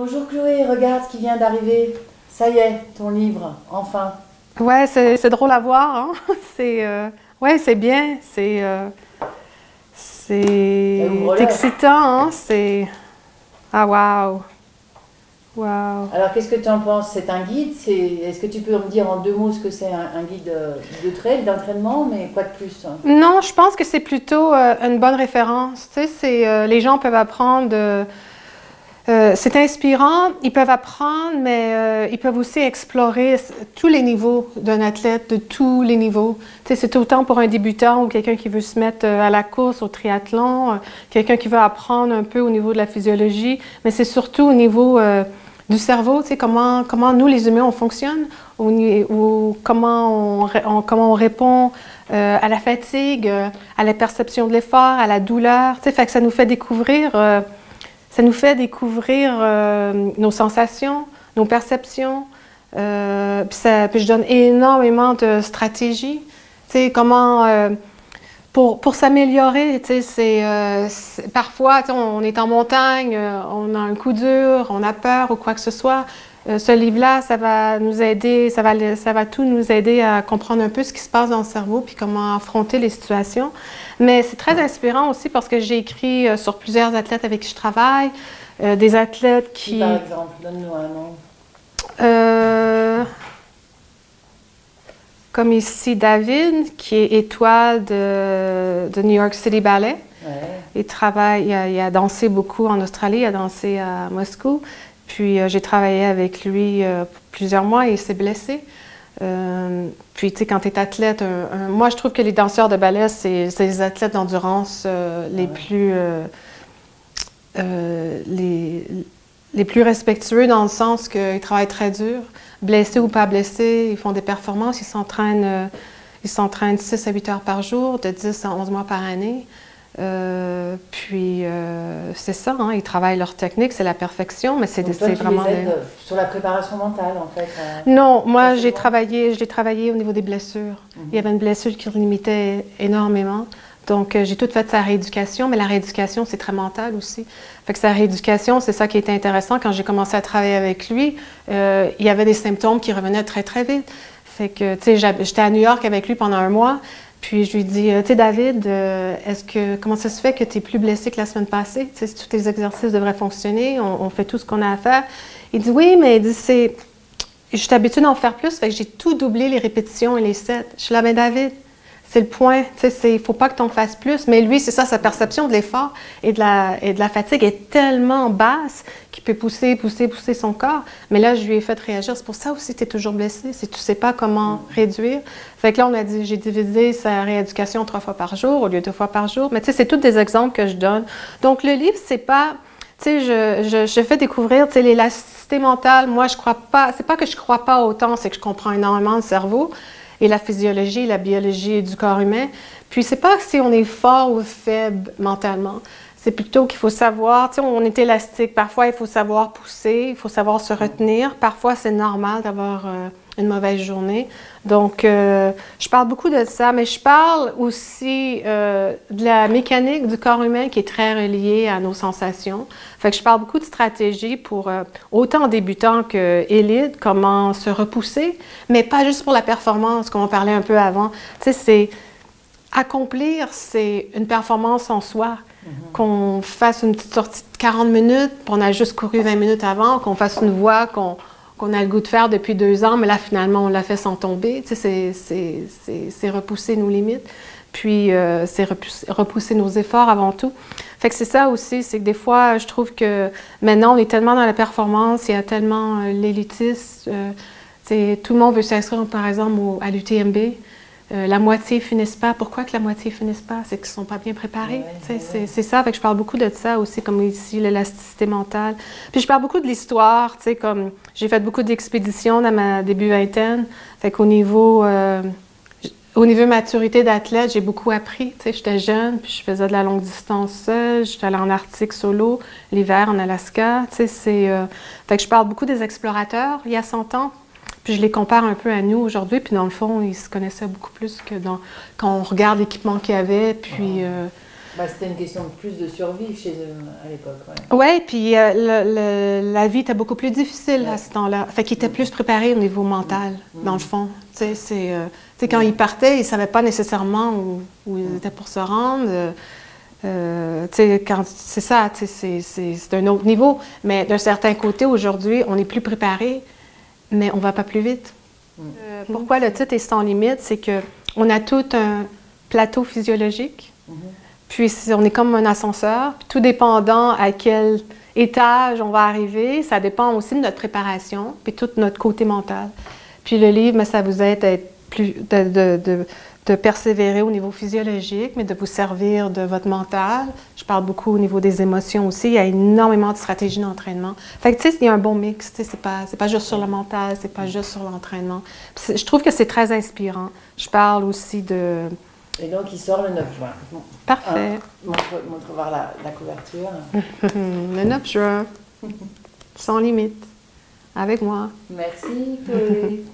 Bonjour Chloé, regarde ce qui vient d'arriver. Ça y est, ton livre, enfin. Ouais, c'est drôle à voir, hein? Ouais, c'est bien, c'est Ouvre-le. excitant, hein? Ah, waouh! Waouh! Alors qu'est-ce que tu en penses? C'est un guide? Est-ce que tu peux me dire en deux mots ce que c'est un guide de trail, d'entraînement, mais quoi de plus? Non, je pense que c'est plutôt une bonne référence. Tu sais, les gens peuvent apprendre. C'est inspirant, ils peuvent apprendre, mais ils peuvent aussi explorer tous les niveaux d'un athlète, de tous les niveaux. Tu sais, c'est autant pour un débutant ou quelqu'un qui veut se mettre à la course, au triathlon, quelqu'un qui veut apprendre un peu au niveau de la physiologie, mais c'est surtout au niveau du cerveau, tu sais, comment nous, les humains, on fonctionne, ou comment on répond à la fatigue, à la perception de l'effort, à la douleur. Tu sais, fait que ça nous fait découvrir... nos sensations, nos perceptions. Puis je donne énormément de stratégies. Tu sais, comment... pour s'améliorer, tu sais, parfois, tu sais, on est en montagne, on a un coup dur, on a peur ou quoi que ce soit. Ce livre-là, ça va nous aider, ça va tout nous aider à comprendre un peu ce qui se passe dans le cerveau puis comment affronter les situations. Mais c'est très inspirant aussi parce que j'ai écrit sur plusieurs athlètes avec qui je travaille, des athlètes qui... Par exemple, donne-nous un nom. Comme ici, David, qui est étoile de New York City Ballet. Ouais. Il a dansé beaucoup en Australie, il a dansé à Moscou. Puis j'ai travaillé avec lui plusieurs mois et il s'est blessé. Puis tu sais, quand tu es athlète, moi je trouve que les danseurs de ballet, c'est les athlètes d'endurance les plus respectueux dans le sens qu'ils travaillent très dur. Blessés ou pas blessés, ils font des performances, ils s'entraînent 6 à 8 heures par jour, de 10 à 11 mois par année. C'est ça, hein, ils travaillent leur technique, c'est la perfection, mais c'est vraiment... Tu les aides sur la préparation mentale, en fait? Non, moi, j'ai travaillé au niveau des blessures. Il y avait une blessure qui limitait énormément. Donc, j'ai tout fait sa rééducation, mais la rééducation, c'est très mental aussi. Fait que sa rééducation, c'est ça qui était intéressant. Quand j'ai commencé à travailler avec lui, il y avait des symptômes qui revenaient très, très vite. Fait que, tu sais, j'étais à New York avec lui pendant un mois. Puis je lui dis, tu sais, David, comment ça se fait que tu es plus blessé que la semaine passée? Tu sais, tous tes exercices devraient fonctionner, on fait tout ce qu'on a à faire. Il dit, oui, mais il dit, je suis habituée d'en faire plus, fait que j'ai tout doublé les répétitions et les sets. Je suis là, mais David, c'est le point, tu sais, il ne faut pas que tu en fasses plus. Mais lui, c'est ça, sa perception de l'effort et de la fatigue est tellement basse qu'il peut pousser son corps. Mais là, je lui ai fait réagir. C'est pour ça aussi que tu es toujours blessé, si tu ne sais pas comment réduire. Fait que là, j'ai divisé sa rééducation 3 fois par jour au lieu de 2 fois par jour. Mais tu sais, c'est tous des exemples que je donne. Donc, le livre, c'est pas... Tu sais, je fais découvrir, tu sais, l'élasticité mentale. Moi, je crois pas... C'est pas que je crois pas autant, c'est que je comprends énormément le cerveau et la physiologie, la biologie du corps humain. Puis, c'est pas si on est fort ou faible mentalement. C'est plutôt qu'il faut savoir, tu sais, on est élastique. Parfois, il faut savoir pousser, il faut savoir se retenir. Parfois, c'est normal d'avoir une mauvaise journée. Donc, je parle beaucoup de ça, mais je parle aussi de la mécanique du corps humain qui est très reliée à nos sensations. Fait que je parle beaucoup de stratégies pour autant débutants qu'élites, comment se repousser, mais pas juste pour la performance, comme on parlait un peu avant. Tu sais, c'est accomplir, c'est une performance en soi. Qu'on fasse une petite sortie de 40 minutes, puis on a juste couru 20 minutes avant, qu'on fasse une voie qu'on a le goût de faire depuis 2 ans, mais là, finalement, on l'a fait sans tomber. Tu sais, c'est repousser nos limites, puis c'est repousser nos efforts avant tout. Fait que c'est ça aussi, c'est que des fois, je trouve que maintenant, on est tellement dans la performance, il y a tellement l'élitisme. Tout le monde veut s'inscrire, par exemple, à l'UTMB. La moitié finissent pas. Pourquoi que la moitié finissent pas? C'est qu'ils ne sont pas bien préparés. C'est ça. Fait que je parle beaucoup de ça aussi, comme ici, l'élasticité mentale. Puis je parle beaucoup de l'histoire, tu sais, comme j'ai fait beaucoup d'expéditions dans ma début vingtaine. Fait qu'au niveau maturité d'athlète, j'ai beaucoup appris. Tu sais, j'étais jeune, puis je faisais de la longue distance seule. J'étais allée en Arctique solo, l'hiver en Alaska. Tu sais, fait que je parle beaucoup des explorateurs il y a 100 ans. Puis je les compare un peu à nous aujourd'hui, puis dans le fond, ils se connaissaient beaucoup plus que quand on regarde l'équipement qu'il y avait. Puis Bah, c'était une question de plus de survie chez eux à l'époque. Oui, puis la vie était beaucoup plus difficile à ce temps-là. Fait qu'ils étaient plus préparés au niveau mental, dans le fond. Tu sais, quand ils partaient, ils ne savaient pas nécessairement où ils étaient pour se rendre. C'est ça, c'est un autre niveau. Mais d'un certain côté, aujourd'hui, on est plus préparé, mais on ne va pas plus vite. Pourquoi le titre est sans limite? C'est qu'on a tout un plateau physiologique. Puis on est comme un ascenseur, puis tout dépendant à quel étage on va arriver, ça dépend aussi de notre préparation, puis tout notre côté mental. Puis le livre, mais ça vous aide à être plus, de persévérer au niveau physiologique, mais de vous servir de votre mental. Je parle beaucoup au niveau des émotions aussi. Il y a énormément de stratégies d'entraînement. Fait que tu sais, il y a un bon mix. C'est pas juste sur le mental, c'est pas juste sur l'entraînement. Je trouve que c'est très inspirant. Je parle aussi de... Et donc, il sort le 9 juin. Parfait. Montre voir la couverture. Le 9 juin, sans limite, avec moi. Merci, Chloé.